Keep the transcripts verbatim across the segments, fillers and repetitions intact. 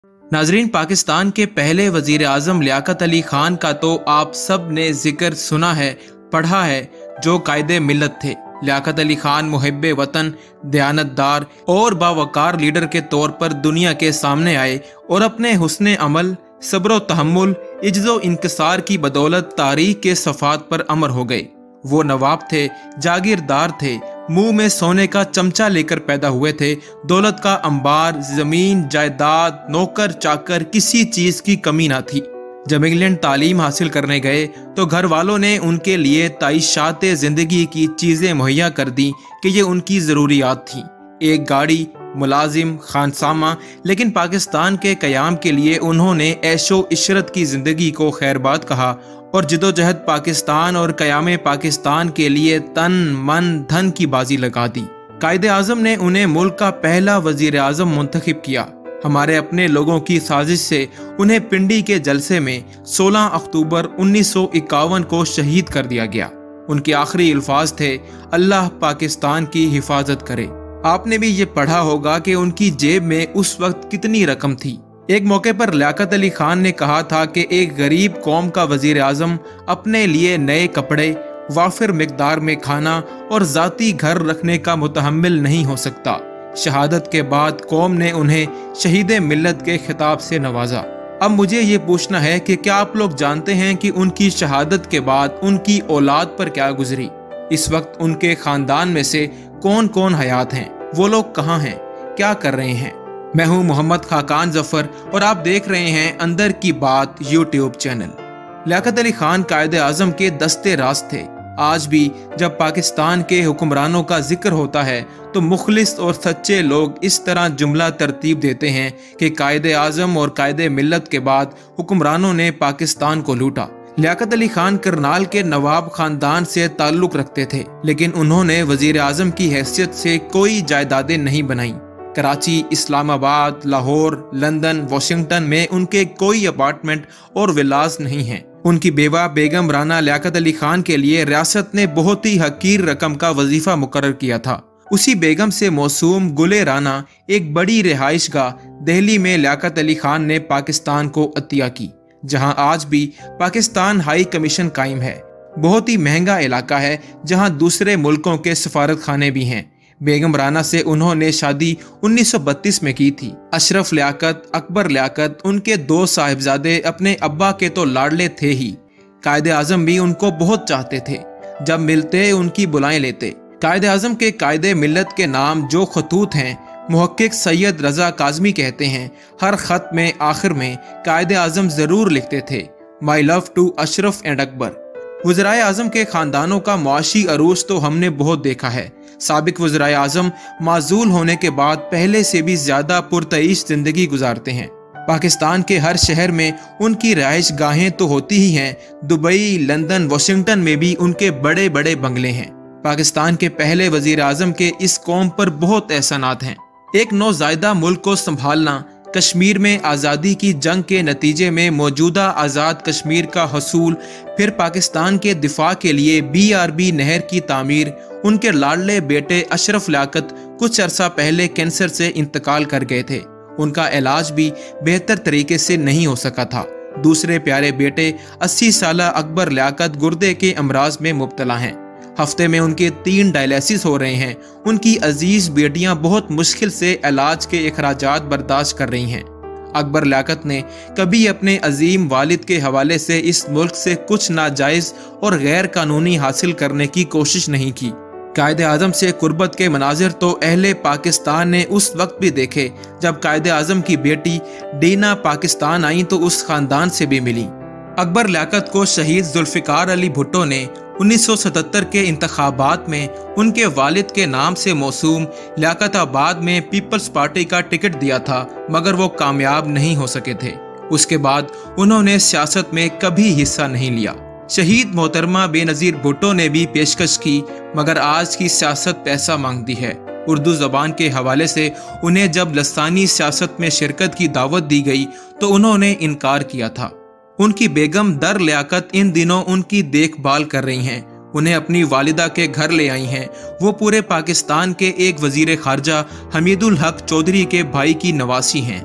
नाजरीन, पाकिस्तान के पहले वजीर आज़म लियाकत अली खान का तो आप सब ने जिक्र सुना है, पढ़ा है, जो कायदे मिल्लत थे। लियाकत अली खान मुहिब्बे वतन, दयानतदार और बावकार लीडर के तौर पर दुनिया के सामने आए और अपने हुस्ने अमल, सब्र तहम्मुल, इज्जो इनकिसार की बदौलत तारीख के सफ़ात पर अमर हो गए। वो नवाब थे, जागीरदार थे, मुंह में सोने का चमचा लेकर पैदा हुए थे। दौलत का अंबार, जमीन जायदाद, नौकर चाकर, किसी चीज की कमी ना थी। जब इंग्लैंड तालीम हासिल करने गए तो घर वालों ने उनके लिए ताइशात जिंदगी की चीजें मुहैया कर दी कि ये उनकी जरूरियात थी। एक गाड़ी, मुलाजिम, खानसामा, लेकिन पाकिस्तान के कयाम के लिए उन्होंने ऐशो इशरत की जिंदगी को खैरबाद कहा और जिदोजहद पाकिस्तान और कयाम पाकिस्तान के लिए तन मन धन की बाजी लगा दी। कायदे आज़म ने उन्हें मुल्क का पहला वजीर आज़म मुंतखब किया। हमारे अपने लोगों की साजिश से उन्हें पिंडी के जलसे में सोलह अक्टूबर उन्नीस सौ इक्यावन को शहीद कर दिया गया। उनके आखिरी अल्फाज थे, अल्लाह पाकिस्तान की हिफाजत करे। आपने भी ये पढ़ा होगा कि उनकी जेब में उस वक्त कितनी रकम थी। एक मौके पर लियाकत अली खान ने कहा था कि एक गरीब कौम का वजीर आज़म अपने लिए नए कपड़े, वाफिर मिकदार में खाना और जाती घर रखने का मुतहम्मिल नहीं हो सकता। शहादत के बाद कौम ने उन्हें शहीद मिल्लत के खिताब से नवाजा। अब मुझे ये पूछना है कि क्या आप लोग जानते हैं कि उनकी शहादत के बाद उनकी औलाद पर क्या गुजरी? इस वक्त उनके खानदान में से कौन कौन हयात हैं? वो लोग कहाँ हैं? क्या कर रहे हैं? मैं हूं मोहम्मद खाकान जफर और आप देख रहे हैं अंदर की बात यूट्यूब चैनल। लियाकत अली खान कायदे आज़म के दस्ते राज थे। आज भी जब पाकिस्तान के हुक्मरानों का जिक्र होता है तो मुखलिस और सच्चे लोग इस तरह जुमला तरतीब देते हैं कि कायदे आज़म और कायदे मिल्लत के बाद हुक्मरानों ने पाकिस्तान को लूटा। लियाकत अली खान करनाल के नवाब खानदान से ताल्लुक रखते थे, लेकिन उन्होंने वजीर आज़म की हैसियत से कोई जायदादें नहीं बनाई। कराची, इस्लामाबाद, लाहौर, लंदन, वाशिंगटन में उनके कोई अपार्टमेंट और विलास नहीं हैं। उनकी बेवा बेगम राना लियाकत अली खान के लिए रियासत ने बहुत ही हकीर रकम का वजीफा मुकर्रर किया था। उसी बेगम से मौसूम गुले राना एक बड़ी रिहाइशगाह दिल्ली में लियाकत अली खान ने पाकिस्तान को अतिया की, जहां आज भी पाकिस्तान हाई कमीशन कायम है। बहुत ही महंगा इलाका है जहां दूसरे मुल्कों के सफारत खाने भी हैं। बेगम राना से उन्होंने शादी उन्नीस सौ बत्तीस में की थी। अशरफ लियाकत, अकबर लियाकत, उनके दो साहिबजादे अपने अब्बा के तो लाडले थे ही। कायदे आज़म भी उनको बहुत चाहते थे। जब मिलते उनकी बुलाएं लेते। कायदे आज़म के कायदे मिल्लत के नाम जो खतूत हैं, मुहक्किक सैयद रजा काज़मी कहते हैं, हर खत में आखिर में कायदे आज़म ज़रूर लिखते थे, my love to Ashraf and Akbar. वज़राए आज़म के ख़ानदानों का मुआशी अरूज तो हमने बहुत देखा है। साबिक वज़राए आज़म माजूल होने के बाद पहले से भी ज़्यादा पुरतईश ज़िंदगी गुजारते हैं। पाकिस्तान के हर शहर में उनकी रहाइश गाहें तो होती ही हैं। दुबई, लंदन, वाशिंगटन में भी उनके बड़े बड़े बंगले हैं। पाकिस्तान के पहले वज़ीर आज़म के इस कौम पर बहुत एहसानात हैं। एक नौज़ायदा मुल्क को संभालना, कश्मीर में आज़ादी की जंग के नतीजे में मौजूदा आज़ाद कश्मीर का हसूल, फिर पाकिस्तान के दिफा के लिए बी आर बी नहर की तामीर। उनके लाडले बेटे अशरफ लियाकत कुछ अरसा पहले कैंसर से इंतकाल कर गए थे। उनका इलाज भी बेहतर तरीके से नहीं हो सका था। दूसरे प्यारे बेटे अस्सी साला अकबर लियाकत गुर्दे के अमराज में मुब्तला हैं। हफ्ते में उनके तीन डायलिसिस हो रहे हैं। उनकी अजीज बेटियां बहुत मुश्किल से इलाज के अखराजात बर्दाश्त कर रही हैं। अकबर लियाकत ने कभी अपने अजीम वालिद के हवाले से इस मुल्क से कुछ नाजायज और गैर कानूनी हासिल करने की कोशिश नहीं की। कायदे आज़म से कुर्बत के मनाजिर तो अहले पाकिस्तान ने उस वक्त भी देखे जब कायदे आज़म की बेटी डीना पाकिस्तान आई तो उस खानदान से भी मिली। अकबर लियाकत को शहीद जुल्फ़िकार अली भुट्टो ने उन्नीस सौ सतहत्तर के इंतखाबात में उनके वालिद के नाम से मौसूम लियाकताबाद में पीपल्स पार्टी का टिकट दिया था, मगर वो कामयाब नहीं हो सके थे। उसके बाद उन्होंने सियासत में कभी हिस्सा नहीं लिया। शहीद मोहतरमा बेनज़ीर भुट्टो ने भी पेशकश की, मगर आज की सियासत पैसा मांगती है। उर्दू ज़बान के हवाले से उन्हें जब लसानी सियासत में शिरकत की दावत दी गई तो उन्होंने इनकार किया था। उनकी बेगम दर लियाकत इन दिनों उनकी देखभाल कर रही हैं। उन्हें अपनी वालिदा के घर ले आई हैं। वो पूरे पाकिस्तान के एक वजीर खारजा हमीदुल हक चौधरी के भाई की नवासी हैं।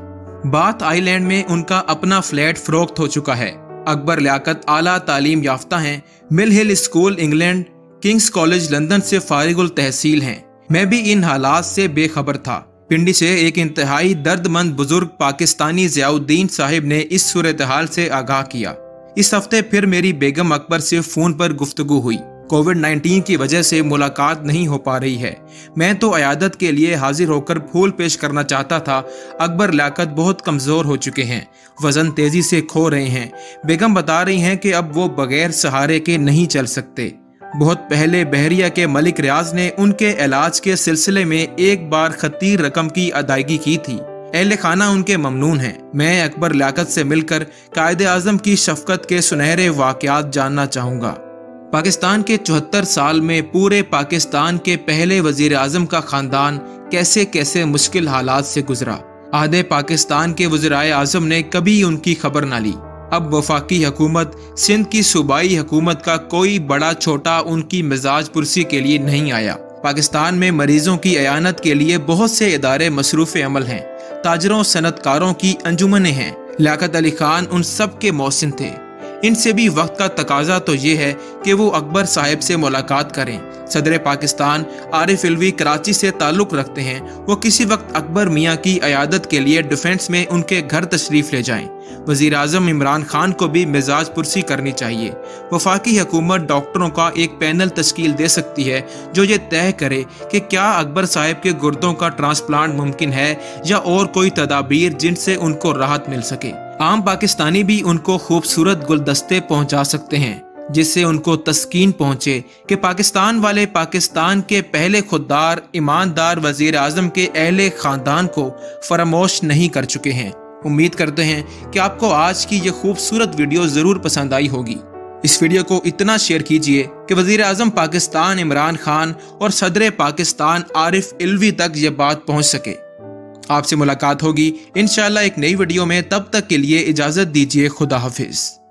बाथ आइलैंड में उनका अपना फ्लैट फरोख्त हो चुका है। अकबर लियाकत आला तालीम याफ्ता हैं। Mill Hill School England, King's College London से फारिगुल तहसील हैं। मैं भी इन हालात से बेखबर था। पिंडी से एक इंतहाई दर्दमंद बुजुर्ग पाकिस्तानी ज़ियाउद्दीन साहिब ने इस सूरत हाल से आगाह किया। इस हफ्ते फिर मेरी बेगम अकबर से फोन पर गुफ्तगू हुई। कोविड नाइन्टीन की वजह से मुलाकात नहीं हो पा रही है। मैं तो अयादत के लिए हाजिर होकर फूल पेश करना चाहता था। अकबर लियाकत बहुत कमज़ोर हो चुके हैं, वज़न तेज़ी से खो रहे हैं। बेगम बता रही हैं कि अब वो बगैर सहारे के नहीं चल सकते। बहुत पहले बहरिया के मलिक रियाज ने उनके इलाज के सिलसिले में एक बार खतीर रकम की अदायगी की थी। अहले खाना उनके ममनून हैं। मैं अकबर लियाकत से मिलकर कायदे आज़म की शफ़क़त के सुनहरे वाक़यात जानना चाहूँगा। पाकिस्तान के चौहत्तर साल में पूरे पाकिस्तान के पहले वज़ीर आज़म का ख़ानदान कैसे कैसे मुश्किल हालात से गुजरा। आधे पाकिस्तान के वज़ीराए आज़म ने कभी उनकी खबर न ली। अब वफाकी हुकूमत, सिंध की सूबाई हुकूमत का कोई बड़ा छोटा उनकी मिजाज पुरसी के लिए नहीं आया। पाकिस्तान में मरीजों की अयानत के लिए बहुत से इदारे मसरूफ़ अमल हैं। ताजरों सनतकारों की अंजुमनें हैं। लियाकत अली खान उन सब के मौसिन थे। इनसे भी वक्त का तकाजा तो ये है कि वो अकबर साहिब से मुलाकात करें। सदर पाकिस्तान आरिफ इल्वी कराची से ताल्लुक़ रखते हैं। वो किसी वक्त अकबर मियाँ की अयादत के लिए डिफेंस में उनके घर तशरीफ़ ले जाएं। वज़ीर आज़म इमरान खान को भी मिजाज पुरसी करनी चाहिए। वफाकी हुकूमत डॉक्टरों का एक पैनल तश्कील दे सकती है जो ये तय करे कि क्या अकबर साहिब के गुर्दों का ट्रांसप्लांट मुमकिन है या और कोई तदाबीर जिनसे उनको राहत मिल सके। आम पाकिस्तानी भी उनको खूबसूरत गुलदस्ते पहुंचा सकते हैं जिससे उनको तस्कीन पहुंचे कि पाकिस्तान वाले पाकिस्तान के पहले खुददार ईमानदार वज़ीर आज़म के अहले ख़ानदान को फरामोश नहीं कर चुके हैं। उम्मीद करते हैं कि आपको आज की ये खूबसूरत वीडियो ज़रूर पसंद आई होगी। इस वीडियो को इतना शेयर कीजिए कि वज़ीर आज़म पाकिस्तान इमरान खान और सदर पाकिस्तान आरिफ इल्वी तक ये बात पहुँच सके। आपसे मुलाकात होगी इंशाअल्लाह एक नई वीडियो में। तब तक के लिए इजाज़त दीजिए। खुदा हाफिज़।